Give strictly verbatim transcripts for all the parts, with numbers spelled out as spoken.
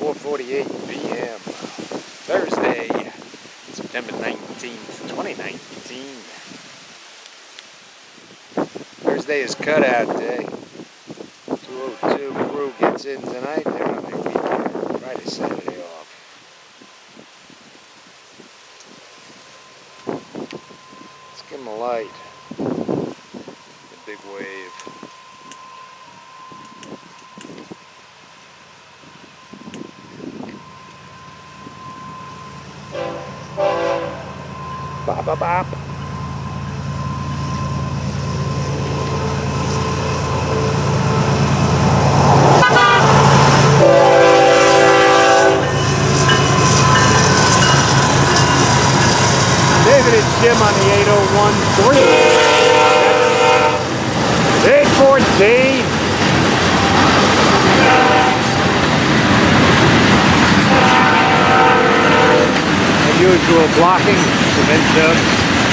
four forty-eight p m Thursday, September nineteenth, twenty nineteen. Thursday is cutout day. two oh two crew gets in tonight. They're on their weekend. Friday, Saturday off. Let's give them a light. The big wave. Bop, bop, bop. David and Jim on the eight oh one three. eight fourteen. Usual blocking, cement dubs.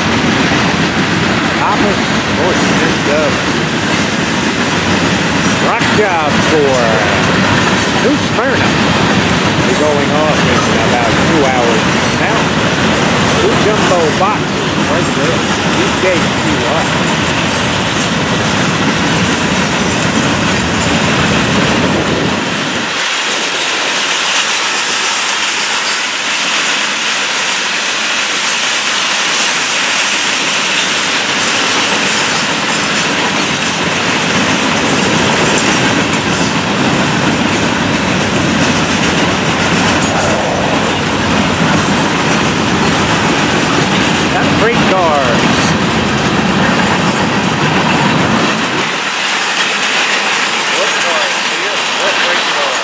Hopper, more cement dubs. Rock job for New Smyrna. We're going off in about two hours from now. Two jumbo boxes right there. These gates you up. Freight cars. What cars here? What freight cars?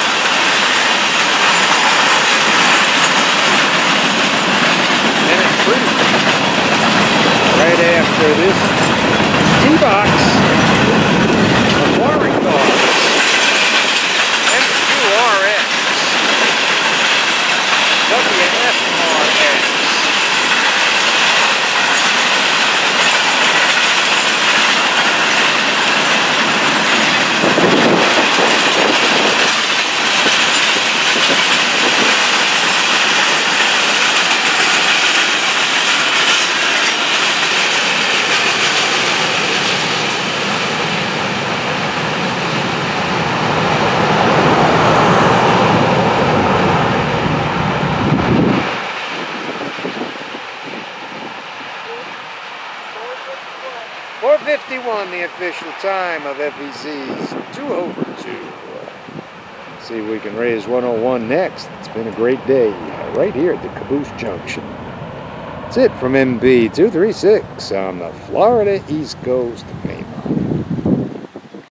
And it's pretty. Right after this T-box of wiring cars. M Q R X. W F R X. four fifty-one, the official time of F E C's two oh two. See if we can raise one oh one next. It's been a great day right here at the Caboose Junction. That's it from M B two thirty-six on the Florida East Coast Main Line.